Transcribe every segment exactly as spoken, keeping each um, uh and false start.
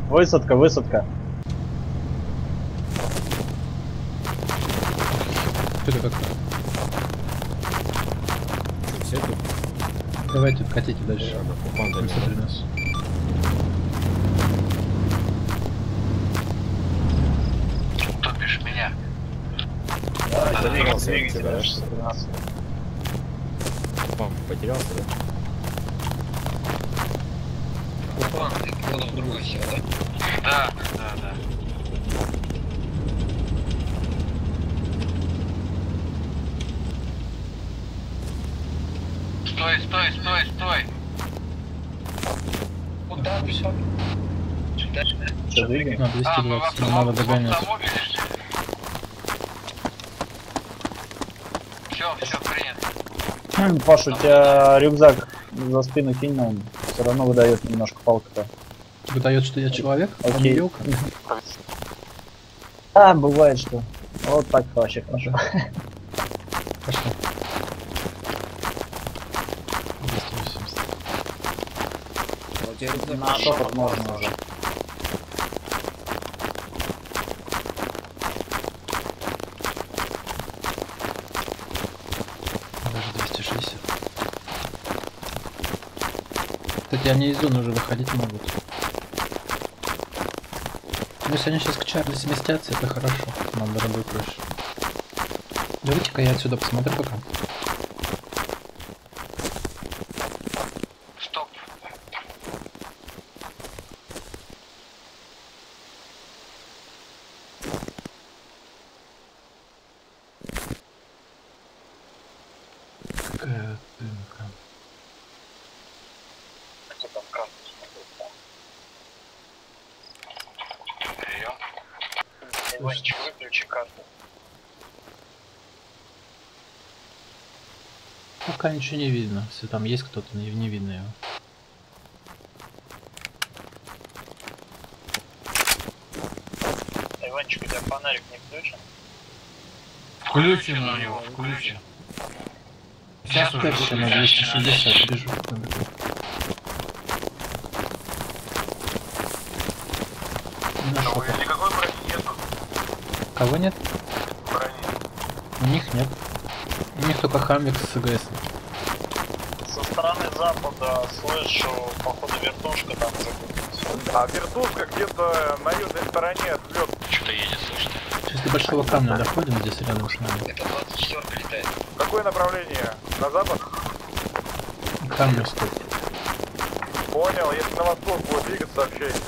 Высадка, высадка. Что-то как-то. Все тут? Давайте катите дальше. Высадили нас. Топишь меня. Да, потерялся, двигатель, да? шестьсот тринадцать. Опа, потерялся, да? Опа, ты походу в другую сел, да? Да, да, да. Стой, стой, стой, стой! Куда ты? Сюда, сюда. Что, двигаем? На А, двести мы в двадцать, нам надо автомобиле догонять. Все, все, принято. Паш, у тебя рюкзак за спину кинь, но он все равно выдает немножко палка-то. Выдает, что я человек, а не Окей. белка. А, бывает, что. Вот так вообще хорошо. Пошли. двести восемьдесят. А у тебя рюкзак На шепот можно уже. Даже двести шестьдесят. Кстати, они из зоны уже выходить могут. Ну, если они сейчас к Чарли сместятся, это хорошо. Нам дорогой проще. Давайте-ка я отсюда посмотрю пока. Стоп. Какая дымка. Прием. Иванчик, выключи карту. Пока ничего не видно. Если там есть кто-то, не, не видно его. Иванчик, у тебя фонарик не включен? Включен у него, включен. Сейчас уже Дальше на двести шестьдесят бежу. Не нашел. Никакой брони нету. Кого нет? Брони. У них нет. У них только Хамвик с СГС. Со стороны запада слышу, походу, вертушка там загрузится. А вертушка где-то на южной стороне взлет. Что-то едет, слышно. Сейчас до большого камня доходим, здесь рядом с нами. Это двадцать четыре летает. Какое направление? На запад? Камня стоит. Понял, если на восток будет двигаться, сообщение.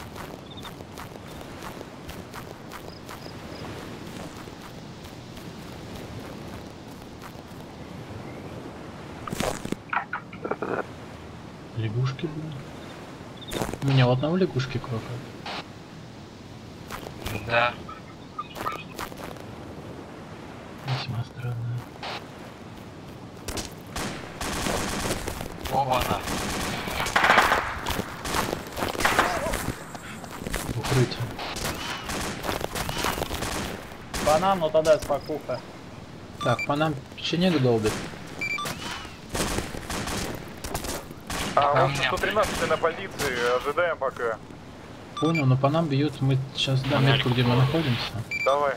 Лягушки, блин. У меня у одного лягушки кроха. Да. Весьма странно. Оба-на. Укрытие. Банан, ну тогда спокуха. Так, по нам печенег долбит. А А у у нас меня- сто тринадцать на полиции, ожидаем пока. Понял, но по нам бьют. Мы сейчас дам метку, где мы находимся. Давай.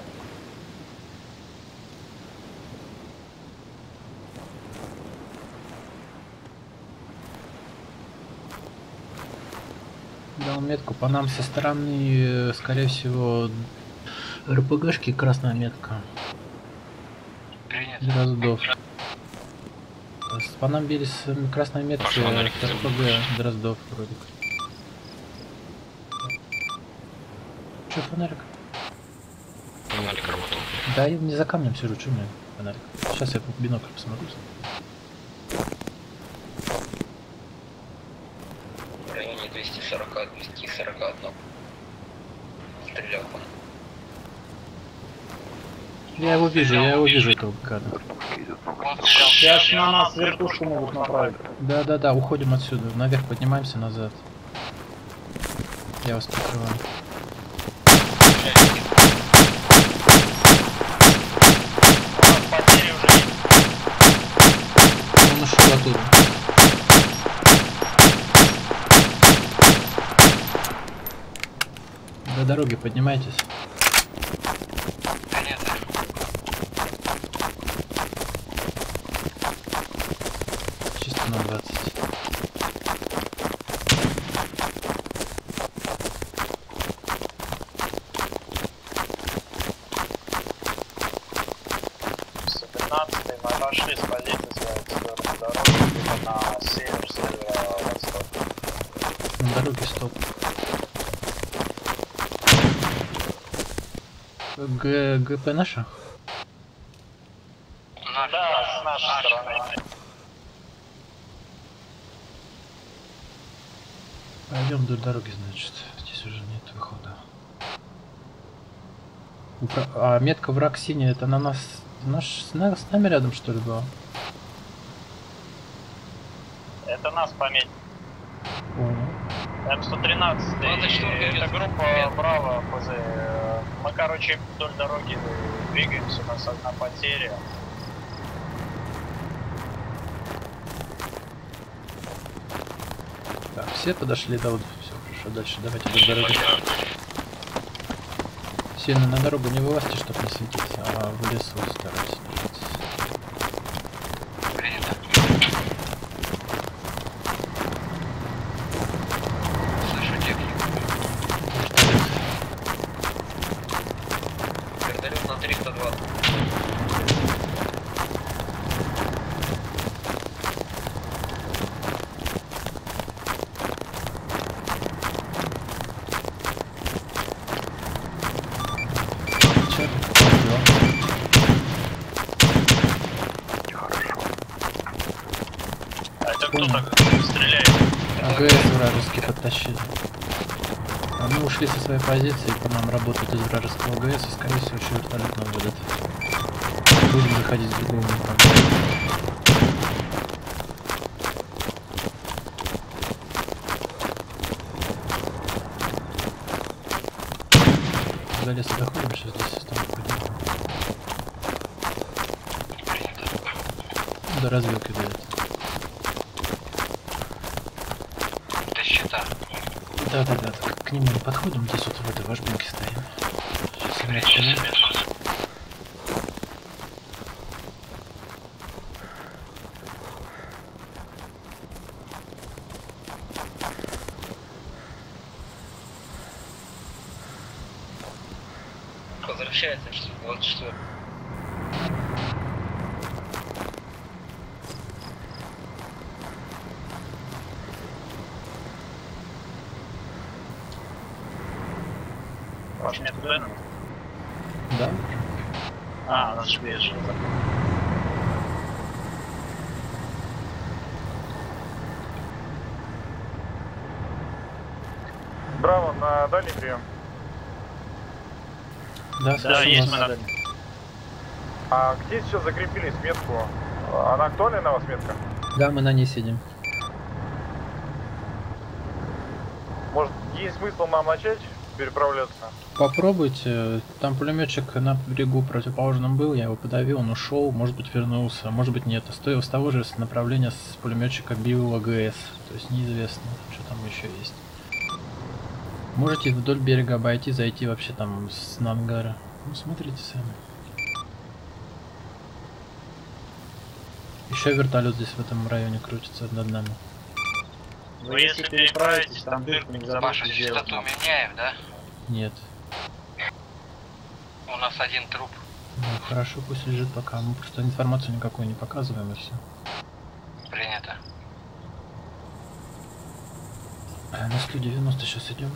Дал метку. По нам со стороны, э, скорее всего, РПГшки красная метка. Принято. Дроздов. С- По нам били с м, красной метки Пошел, э, Норик, с РПГ Дроздов вроде как. Че, фонарик? Фонарик работал. Да, я не за камнем сижу, че мне фонарик? Сейчас я в бинокль посмотрю. В районе двести сорок двести сорок один. Стрелял по нам. Я его вижу, я его вижу, этого гада. Он стрелял. Сейчас на нас вертушку могут направить. Да, да, да, уходим отсюда. Наверх поднимаемся назад. Я вас прикрываю. У нас потери уже есть. Он ушел оттуда. До дороги поднимайтесь. Понятно. Чисто на двадцать. сто пятнадцатый мы отошли с позиции своей в сторону дороги, либо на север, северо-восток. На дороге стоп. Г ГП наша? Наш, Да, с нашей наш. стороны. Пойдем вдоль дороги, значит. Здесь уже нет выхода. Вра- А метка враг синяя, это на нас... Наш, с, на- с нами рядом, что ли, была? Это нас пометить. Понял. М сто тринадцать, двадцать четыре, это ребят. группа Привет. Браво, ПЗ. Мы, короче, вдоль дороги двигаемся, у нас одна потеря. Так, все подошли, да, вот, все хорошо, дальше давайте вдоль дороги. Сильно на дорогу не вылазьте, чтобы не светиться, а в лесу старайтесь держаться. Принято. Слышу технику. Вертолет на триста двадцать. А это кто Понял. так стреляет? АГС вражеский подтащили. А мы ушли со своей позиции, по нам работают из вражеского АГС, и скорее всего еще вертолет нам выдат. Будем заходить с другого направления. За лес доходим, сейчас здесь там поделаем. До развилки дает. Это счета. Да-да-да, так к нему не подходим, здесь вот в этой ложбинке стоим. Сейчас я Принято. Возвращается, что вот что. Ваш нет туда? Да? А, наш ближе. Браво, на дальний прием. Да, Да, слышу есть вас. мы на А где сейчас закрепились метку? Она актуальна на вас метка? Да, мы на ней сидим. Может, есть смысл нам начать переправляться? Попробуйте. Там пулеметчик на берегу противоположном был, я его подавил, он ушел, может быть вернулся, может быть нет. Стоя с того же направления с пулеметчика бил АГС. То есть неизвестно, что там еще есть. Можете вдоль берега обойти, зайти вообще там с на ангара. Ну смотрите сами. Еще вертолет здесь в этом районе крутится над нами. Ну, если переправитесь, там дырку не Вашу забудьте сделать. частоту меняем, да? Нет. У нас один труп. Ну, хорошо, пусть лежит пока. Мы просто информацию никакую не показываем и все. Принято. А, на сто девяносто сейчас идем.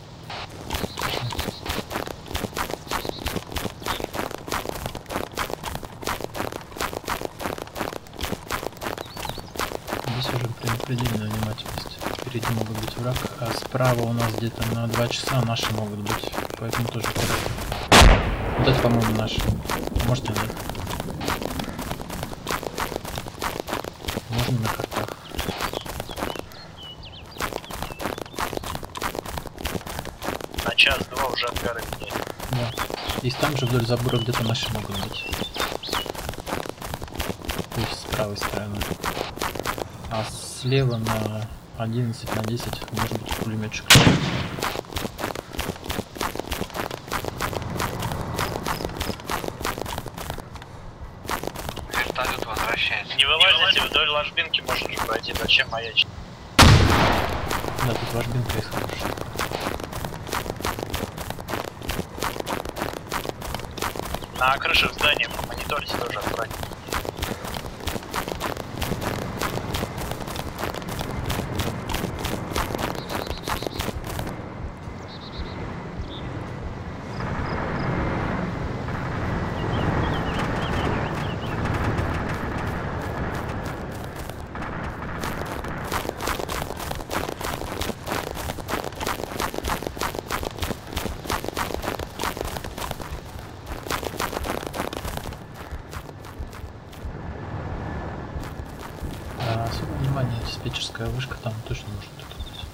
Здесь уже предельная внимательность. Впереди могут быть враг, а справа у нас где-то на два часа наши могут быть. Поэтому тоже аккуратно. Вот это, по-моему, наши. Может и нет. Можно на картах. На час-два уже ангары меняют. Да. И там же вдоль забора где-то наши могут быть. То есть с правой стороны. А слева на одиннадцать на десять может быть пулеметчик. Кстати, вдоль ложбинки можно же пройти, зачем маячить? Да, тут ложбинка есть хорошая. На крыше здания мониторите тоже аккуратнее. Особо внимание, диспетчерская вышка там точно может кто-то быть.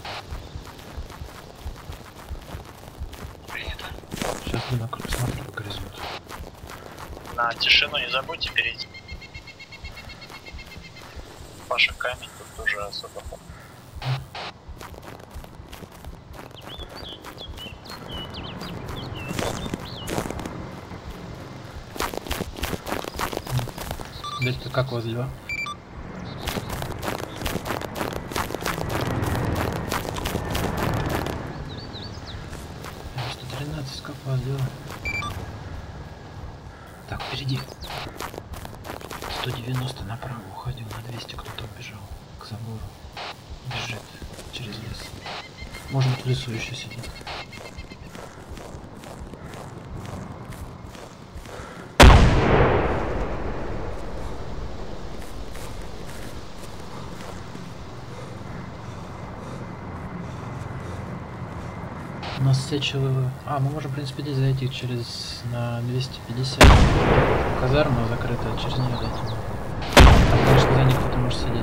Принято. Сейчас бинокль смотрю по горизонту. На тишину не забудьте перейти. Паша, камень тут тоже особо. Дядька, как у вас дела? сто тринадцать, как у вас дела? Так, впереди. сто девяносто направо уходил, на двести кто-то убежал к забору. Бежит через лес. Может быть, в лесу еще сидит. У нас все человек. А, мы можем, в принципе, здесь зайти через на двести пятьдесят. Казарма закрытая, через нее зайти. Там, конечно, за ней кто-то может сидеть.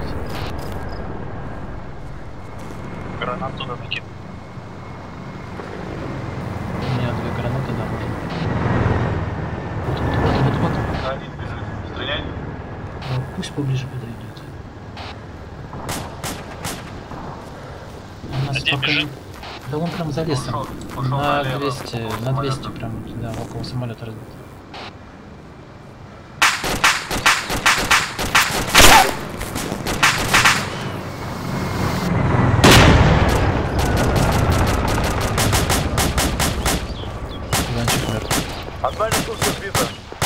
Гранат туда накинул. У меня две гранаты, да, можно. Вот, вот, вот, вот, вот. Один бежит. Стрелять? Ну, пусть поближе подойдет. У нас А где пока... бежит? Да он прям за лесом. Ушел, ушел на налево, двести, около на двести самолета. прям, да, около самолета разбит. Иванчик мертв. Одна вертушка сбита.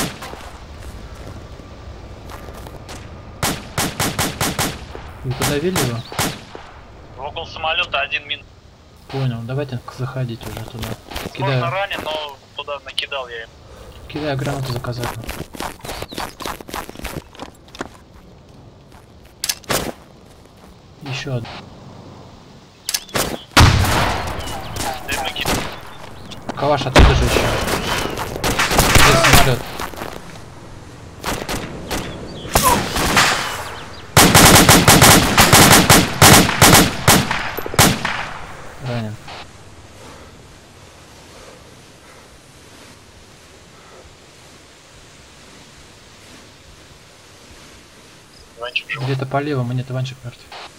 Вы подавили его? Около самолета один мин. Понял, давайте заходить уже туда. Можно Кидаю, ранен, но туда накидал я им. кидаю гранату заказать. Еще одну. Дым накидал. Калаш, оттуда же еще. Здесь самолет. Ранен. Иванчик жив. Где-то по левому, нет, Иванчик мертв.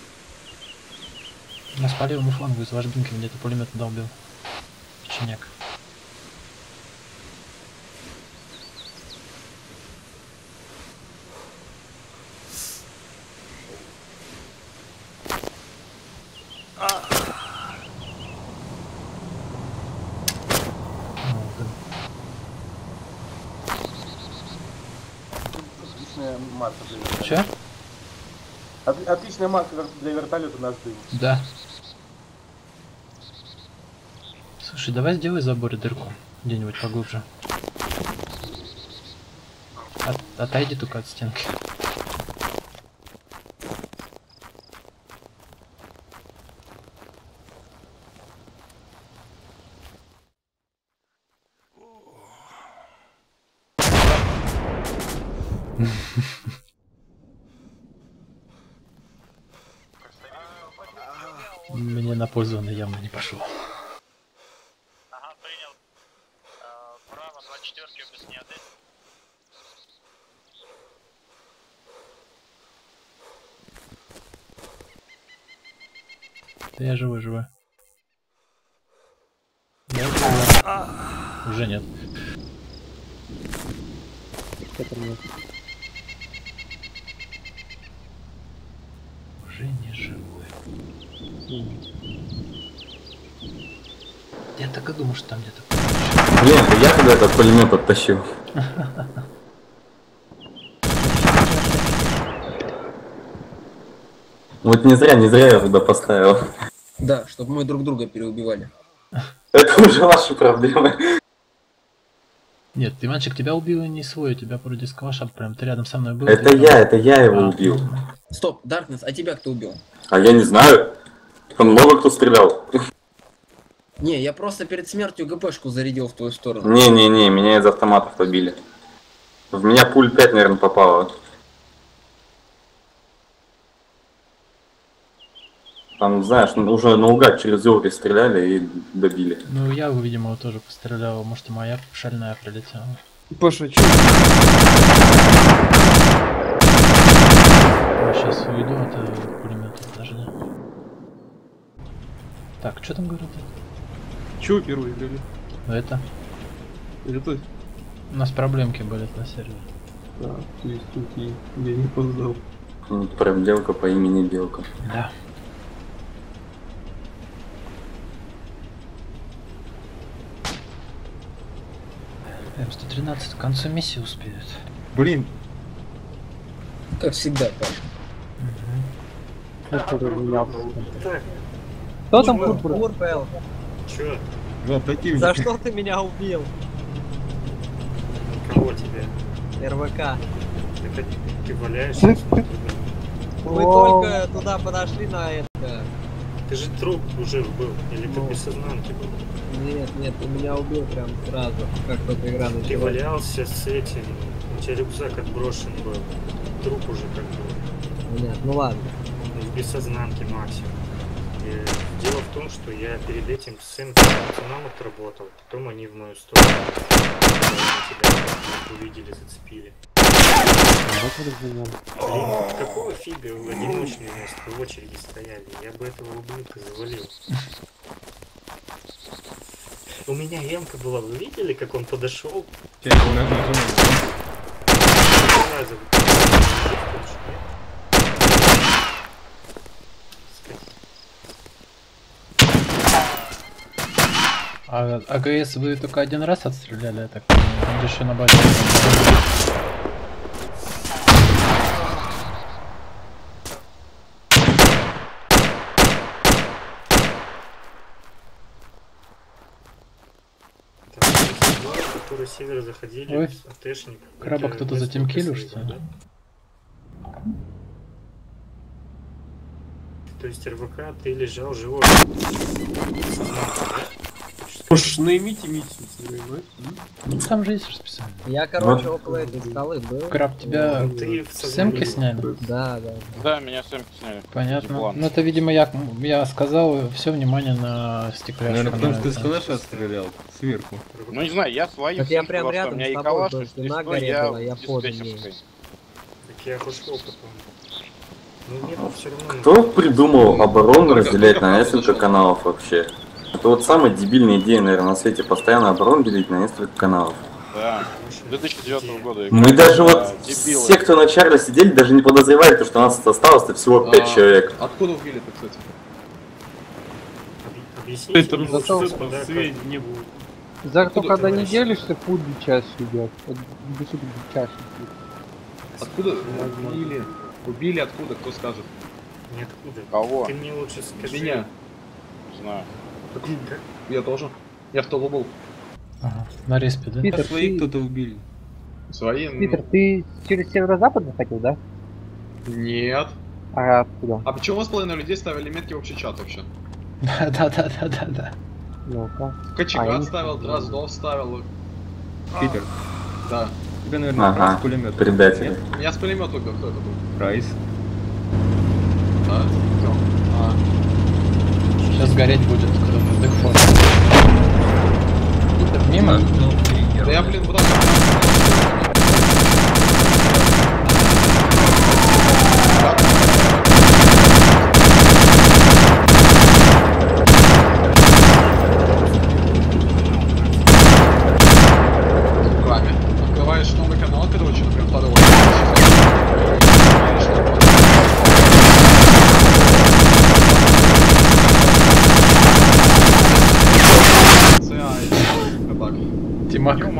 У нас по левому флангу из ложбинки где-то пулемет долбил. Печеняк. Отличная марка для вертолета. Че? От- Отличная марка вер- для вертолета наш дым. Да. Слушай, давай сделай в заборе дырку. Где-нибудь поглубже. От- отойди только от стенки. Мне на пользу он явно не пошел. Ага, принял. Э, Право, два четверки без снятый. Да я живой, живой. Я живой. Уже нет. Поражение живое. Я так и думал, что там где-то. Блин, это я когда этот пулемет оттащил. Вот не зря, не зря я туда поставил. Да, чтобы мы друг друга переубивали. Это уже ваши проблемы. Нет, Иванчик, тебя убил и не свой, у тебя вроде скваша, прям ты рядом со мной был. Это ты я, там- это я его А, убил. Стоп, Даркнесс, а тебя кто убил? А я не знаю. Там много кто стрелял. Не, я просто перед смертью ГПшку зарядил в твою сторону. Не-не-не, меня из автоматов побили. В меня пуль пять, наверное, попало. Там, знаешь, ну, уже наугад через елки стреляли и добили. Ну я, видимо, тоже пострелял, может и моя шальная прилетела. Паша, чё? Я сейчас уйду от э, пулемета, подожди. Так, что там говорят? Чего первые играли? Это. Это... У нас проблемки были на сервере. Да, то есть тут я, я не поздал. Прям белка по имени Белка. Да. эм сто тринадцать к концу миссии успеют. Блин, Как всегда, Паш. Кто там Курпел? Чё? да, противник. За что ты меня убил? Кого тебе? РВК. Так ты валяешься? Мы Вау. только туда подошли на это. Ты же труп уже был, или ты Ну. без сознанки был? Нет, нет, ты меня убил прям сразу, как только игра Ты началась. валялся с этим, у тебя рюкзак отброшен был. Труп уже как бы. Нет, ну ладно. В бессознанке максимум. И дело в том, что я перед этим с пацаном отработал, потом они в мою сторону тебя увидели, зацепили. Блин, какого фига вы одиночные места в очереди стояли? Я бы этого ублюдка завалил. У меня эмка была, вы видели, как он подошел? А АГС вы только один раз отстреляли, я так понимаю? Он еще на базе. Которые с севера заходили, Ой, АТшник. краба Это кто-то местный затемкилил, КС, что ли? да? То есть РВК, ты лежал живой. Уж наймите митинг, понимаешь? Ну, там же есть расписание. Я, короче, Вот. около этой скалы был. Краб, тебя Ну, ты в с сознании эмки был. сняли? Да, да. Да, меня с эмки сняли. Понятно. Диплом. Ну это, видимо, я, я сказал все внимание на стекляшку. Наверное, потому что ты на с это. калаша стрелял сверху. Ну не знаю, я своим Так я всем прям сказал, что рядом у меня с и тобой калаш, был, если ты на что, горе я была, я в под диспетчерской. ней. Так я пошел потом. Ну нет, все равно. Кто придумал оборону разделять на несколько каналов вообще? Это вот самая дебильная идея, наверное, на свете. Постоянно оборону делить на несколько каналов. Да. две тысячи девятого года. Мы даже вот Да, дебилы. все, кто на Чарли сидели, даже не подозревали, то, что у нас осталось-то всего пять А, человек. Откуда убили-то, кстати? Объясните Это мне, зато господа, как- не будет. За Откуда то, когда ты не знаешь? делишься, фуд час идет. Без чаще. Откуда убили? Убили откуда, кто скажет? Ниоткуда. Кого? Ты мне лучше скажи. Меня. Не знаю. Так, я тоже. Я в толу был. Ага. На респе, да? Питер, Свои ты, кто-то убили. Свои? ну, Питер, ты через северо-запад заходил, да? Нет. А откуда? А почему у вас половина людей ставили метки в общий чат вообще? Да, да, да, да, да, да. Ну-ка. Кочегар А, я не ставил, знаю. Дроздов ставил. Питер, Да. тебе, наверное, Ага, с пулемета. предатели. Я с пулемета убил, кто это был? Райс. Да? Кто? А. Сейчас гореть будет кто-то. Декфон. Питер, мимо? Да я, блин, куда-то... Руками. Открываешь новый канал, короче, например, второй.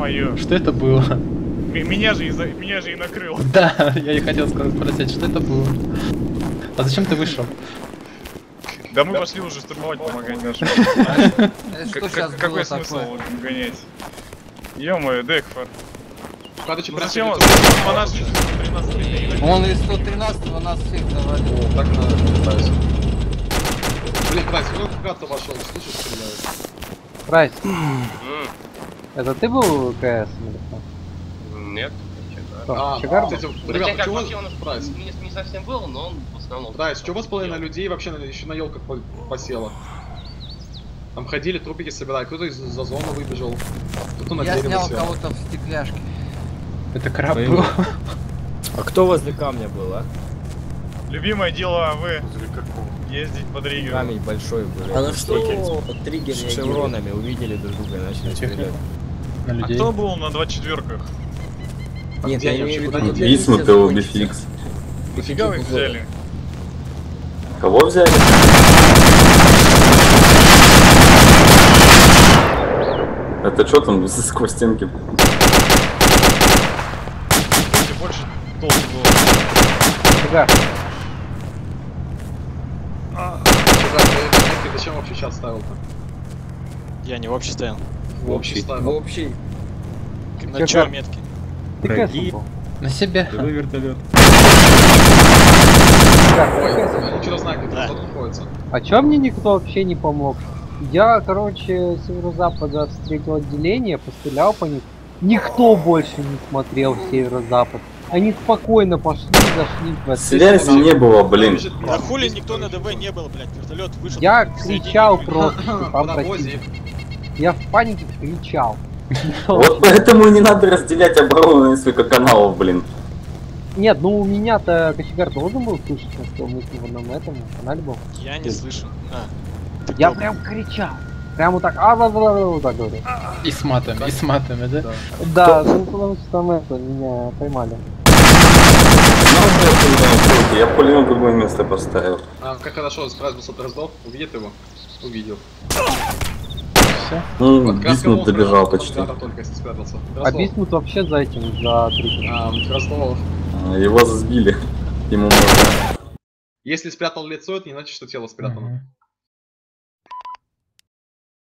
Ё-моё. Что это было? М- Меня же и за- меня же и накрыл. Да, я и хотел сказать, спросить, что это было? А зачем ты вышел? Да мы пошли уже штурмовать, помогать нашим. Что сейчас было Какой смысл такое? гонять? Ё-моё, Декфор. Короче, Ну прям зачем перед- зачем по нашей тринадцать? Он из сто тринадцатого нас всех завалил. О, так надо, пытаюсь. Блин, Прайс, ну как-то вошел, слышишь, стреляют. Прайс, это ты был в КС? Нет. А, Чигар? кстати, Хотя ребята, как чего вообще он Прайс? не, не совсем был, но он в основном... Прайс, чего у вас половина людей вообще на- еще на елках по- посела? Там ходили, трупики собирали, кто-то из за зоны выбежал, кто-то на Я дерево снял сел. кого-то в стекляшке. Это краб Понял. был. А кто возле камня был, а? Любимое дело АВ. Возле какого? Ездить по триггеру. Камень большой был. А на Это что стикер. под триггер С реагирует? шевронами увидели друг друга и начали На технику. стрелять. На А людей. кто был на двадцать четверках? Нет, Где я они имею в вообще? виду... Куда Висмут и Убификс. Нифига вы их взяли? Кого взяли? Это что там сквозь стенки? Если больше толку было. Чигар. Чувак, ты, ты зачем вообще чат ставил-то? Я не в общий ставил. В общий В ставил. общий. На Чё, чё как? метки? Ты Враги. КС был? На себе. Живой вертолет. Чигар, Ой, ты КС был? они что-то знают, где Да. кто находится. А чё мне никто вообще не помог? Я, короче, с северо-запада встретил отделение, пострелял по них. Никто больше не смотрел в северо-запад. Они спокойно пошли, зашли в Связи не было, блин. Да хули никто на ДВ не был, блядь, вертолет вышел. Я в середине кричал улицы. просто, что там Паровозе. противник. Я в панике кричал. Вот поэтому и не надо разделять оборону на несколько каналов, блин. Нет, ну у меня-то кочегар должен был слышать, что мы с ним на этом канале был. Я не слышу. А, ты Я кто? прям кричал. Прям вот так, а да, да, да, вот так говорю. И с матами, и с матами, да? Да, ну потому что там это, меня поймали. Я пулемет в другое место поставил. А, как хорошо, сразу высоты раздал. Увидит его? Увидел. Все. Ну, Вот как Бисмут он добежал спрятался, почти. он только если спрятался. А Раздол. Бисмут вообще за этим, за триггером. А, Краснов. Его сбили. Ему можно. Если спрятал лицо, это не значит, что тело спрятано. Мгм.